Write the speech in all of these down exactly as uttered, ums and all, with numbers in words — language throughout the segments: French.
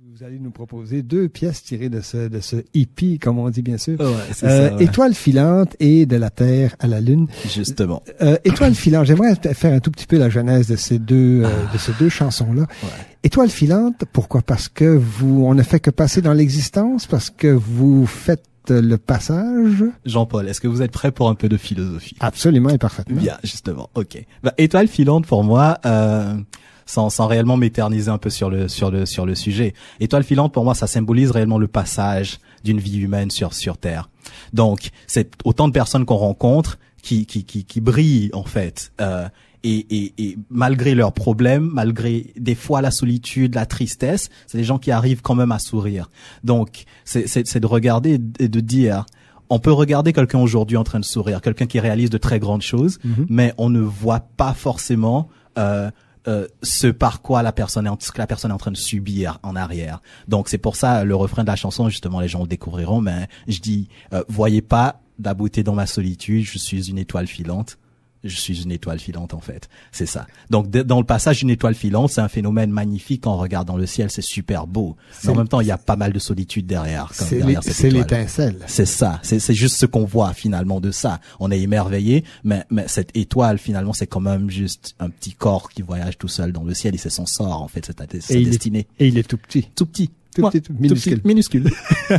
Vous allez nous proposer deux pièces tirées de ce, de ce hippie, comme on dit bien sûr. Ouais, c'est euh, ça, ouais. Étoile filante et de la Terre à la Lune. Justement. Euh, Étoile filante, j'aimerais faire un tout petit peu la genèse de ces deux, euh, Ah. de ces deux chansons-là. Ouais. Étoile filante, pourquoi? Parce que vous, on ne fait que passer dans l'existence, parce que vous faites le passage. Jean-Paul, est-ce que vous êtes prêt pour un peu de philosophie? Absolument et parfaitement. Bien, justement. Ok. Bah, étoile filante pour moi, euh, sans, sans réellement m'éterniser un peu sur le, sur le, sur le sujet. Étoile filante pour moi, ça symbolise réellement le passage d'une vie humaine sur, sur Terre. Donc, c'est autant de personnes qu'on rencontre qui, qui, qui, qui brillent en fait. Euh, Et, et, et malgré leurs problèmes, malgré des fois la solitude, la tristesse, c'est des gens qui arrivent quand même à sourire. Donc, c'est, c'est, c'est de regarder et de dire, on peut regarder quelqu'un aujourd'hui en train de sourire, quelqu'un qui réalise de très grandes choses, Mm-hmm. mais on ne voit pas forcément euh, euh, ce par quoi la personne est, en, ce que la personne est en train de subir en arrière. Donc, c'est pour ça le refrain de la chanson, justement, les gens le découvriront. Mais je dis, euh, voyez pas la beauté dans ma solitude, je suis une étoile filante. Je suis une étoile filante, en fait. C'est ça. Donc, d- dans le passage d'une étoile filante, c'est un phénomène magnifique. Quand on regarde dans le ciel, c'est super beau. C'est Mais en même temps, il y a pas mal de solitude derrière. Comme C'est derrière l'é- cette c'est étoile. l'étincelle. C'est ça. C'est, c'est juste ce qu'on voit, finalement, de ça. On est émerveillé, mais, mais cette étoile, finalement, c'est quand même juste un petit corps qui voyage tout seul dans le ciel et c'est son sort, en fait, c'est sa, sa Et il est- destinée. Et il est tout petit. Tout petit. Tout Ouais, petit, tout minuscule. petit, minuscule.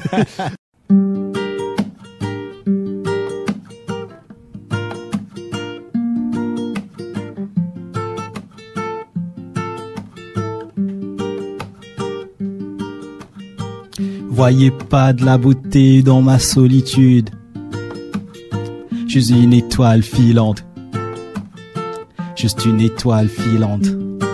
Voyez pas de la beauté dans ma solitude. Je suis une étoile filante. Juste une étoile filante.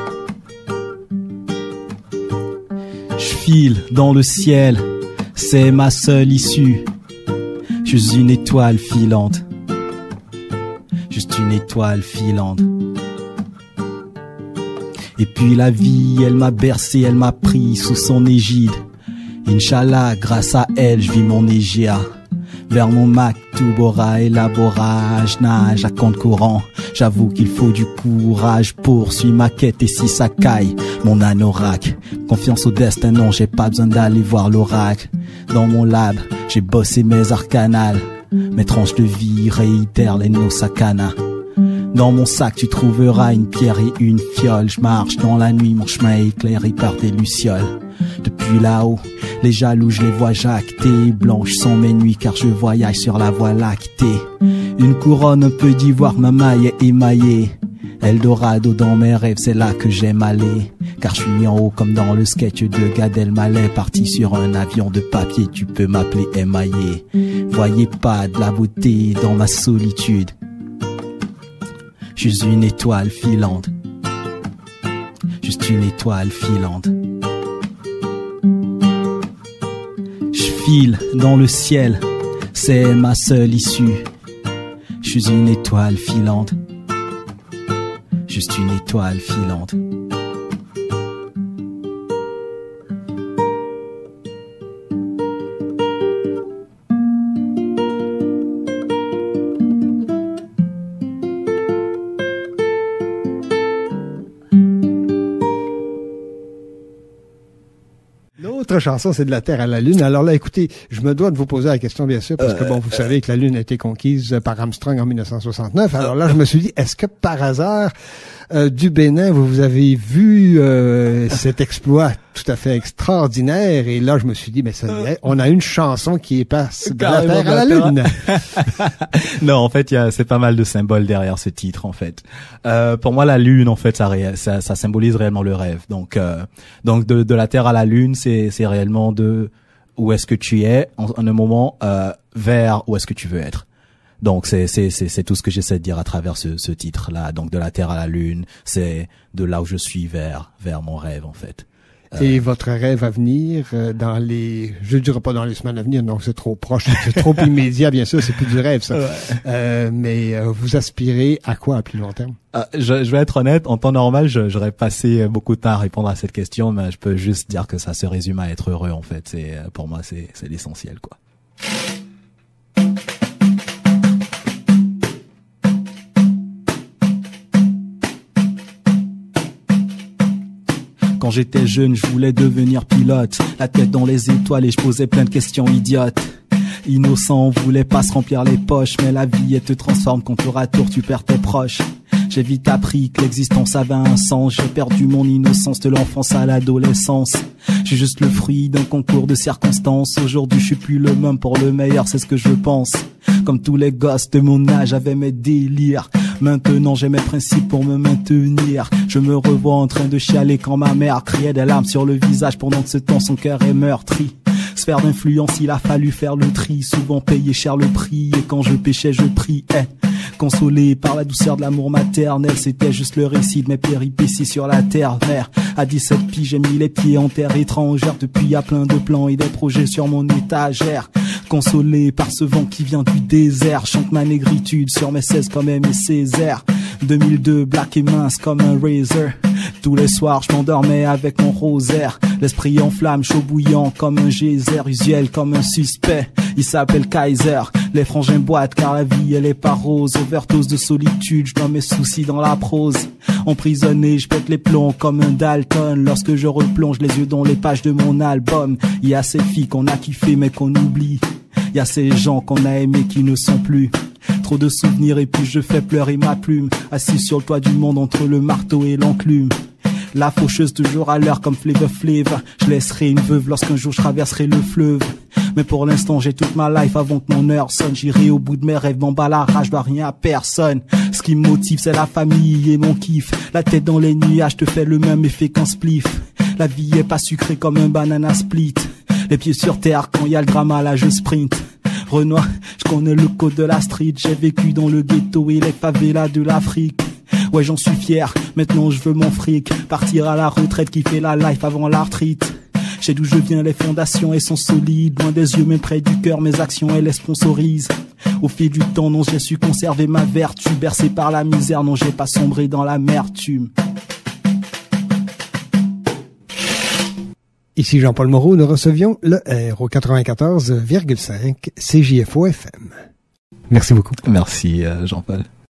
Je file dans le ciel, c'est ma seule issue. Je suis une étoile filante. Juste une étoile filante. Et puis la vie, elle m'a bercé, elle m'a pris sous son égide. Inch'Allah, grâce à elle, je vis mon égia. Vers mon Maktoub, Bora et Labora, je nage à compte courant. J'avoue qu'il faut du courage, poursuis ma quête et si ça caille, mon anorak. Confiance au destin, non, j'ai pas besoin d'aller voir l'oracle. Dans mon lab, j'ai bossé mes arcanales. Mes tranches de vie réitèrent les nosakana. Dans mon sac, tu trouveras une pierre et une fiole. Je marche dans la nuit, mon chemin est éclairé par des lucioles. Depuis là-haut, les jaloux, je les vois jacter. Blanches sont mes nuits car je voyage sur la voie lactée. Une couronne, un peu d'ivoire, ma maille est émaillée. Eldorado dans mes rêves, c'est là que j'aime aller. Car je suis en haut comme dans le sketch de Gad Elmaleh. Parti sur un avion de papier, tu peux m'appeler émaillé. Voyez pas de la beauté dans ma solitude. Je suis une étoile filante. Juste une étoile filante. Je file dans le ciel, c'est ma seule issue. Je suis une étoile filante. Juste une étoile filante. L'autre chanson, c'est de la Terre à la Lune. Alors là, écoutez, je me dois de vous poser la question, bien sûr, parce que bon, vous savez que la Lune a été conquise par Armstrong en mille neuf cent soixante-neuf. Alors là, je me suis dit, est-ce que par hasard, euh, du Bénin, vous, vous avez vu euh, cet exploit tout à fait extraordinaire? Et là, je me suis dit, mais ça y est, on a une chanson qui passe de la Terre à la Lune. Non, en fait, il y a, c'est pas mal de symboles derrière ce titre, en fait. Euh, pour moi, la Lune, en fait, ça, ré- ça, ça symbolise réellement le rêve. Donc, euh, donc de, de la Terre à la Lune, c'est, c'est réellement de où est-ce que tu es en, en un moment euh, vers où est-ce que tu veux être. Donc c'est c'est c'est c'est tout ce que j'essaie de dire à travers ce ce titre là. Donc de la Terre à la Lune, c'est de là où je suis vers vers mon rêve, en fait. Et votre rêve à venir euh, dans les, je dirais pas dans les semaines à venir, non, c'est trop proche, c'est trop immédiat, bien sûr, c'est plus du rêve, ça. Ouais. Euh, mais euh, vous aspirez à quoi à plus long terme? Euh, je, je vais être honnête, en temps normal, je, j'aurais passé beaucoup de temps à répondre à cette question, mais je peux juste dire que ça se résume à être heureux, en fait. C'est, pour moi, c'est, c'est l'essentiel, quoi. Quand j'étais jeune, je voulais devenir pilote, la tête dans les étoiles et je posais plein de questions idiotes. Innocent, on voulait pas se remplir les poches, mais la vie elle te transforme quand tour à tour tu perds tes proches. J'ai vite appris que l'existence avait un sens. J'ai perdu mon innocence de l'enfance à l'adolescence. J'ai juste le fruit d'un concours de circonstances. Aujourd'hui je suis plus le même pour le meilleur, c'est ce que je pense. Comme tous les gosses de mon âge, j'avais mes délires. Maintenant j'ai mes principes pour me maintenir. Je me revois en train de chialer quand ma mère criait des larmes sur le visage. Pendant que ce temps son cœur est meurtri. Sphère d'influence, il a fallu faire le tri. Souvent payer cher le prix. Et quand je péchais je priais. Consolé par la douceur de l'amour maternel, c'était juste le récit de mes péripéties sur la terre. Mère, à dix-sept piges, j'ai mis les pieds en terre étrangère. Depuis y a plein de plans et des projets sur mon étagère. Consolé par ce vent qui vient du désert, chante ma négritude sur mes seize comme Aimé Césaire. deux mille deux, black et mince comme un razor. Tous les soirs je m'endormais avec mon rosaire. L'esprit en flamme, chaud bouillant comme un geyser, usuel comme un suspect. Il s'appelle Kaiser, les frangins boitent car la vie elle est pas rose. Overdose de solitude, je dois mes soucis dans la prose. Emprisonné, je pète les plombs comme un Dalton. Lorsque je replonge les yeux dans les pages de mon album. Il y a ces filles qu'on a kiffées mais qu'on oublie. Il y a ces gens qu'on a aimés qui ne sont plus. Trop de souvenirs et puis je fais pleurer ma plume. Assis sur le toit du monde entre le marteau et l'enclume. La faucheuse toujours à l'heure comme Flavor Flav. Je laisserai une veuve lorsqu'un jour je traverserai le fleuve. Mais pour l'instant j'ai toute ma life avant que mon heure sonne. J'irai au bout de mes rêves, m'en bats la rage, je dois rien à personne. Ce qui me motive c'est la famille et mon kiff. La tête dans les nuages te fait le même effet qu'un spliff. La vie est pas sucrée comme un banana split. Les pieds sur terre quand y a le drama là je sprint. Renoir, je connais le code de la street. J'ai vécu dans le ghetto et les favelas de l'Afrique. Ouais j'en suis fier, maintenant je veux mon fric. Partir à la retraite, kiffer la life avant l'arthrite. J'ai d'où je viens, les fondations elles sont solides. Loin des yeux même près du cœur, mes actions elles les sponsorisent. Au fil du temps non j'ai su conserver ma vertu. Bercé par la misère, non j'ai pas sombré dans l'amertume. Ici Jean-Paul Moreau, nous recevions le R au quatre-vingt-quatorze virgule cinq C J F O F M. Merci beaucoup. Merci euh, Jean-Paul.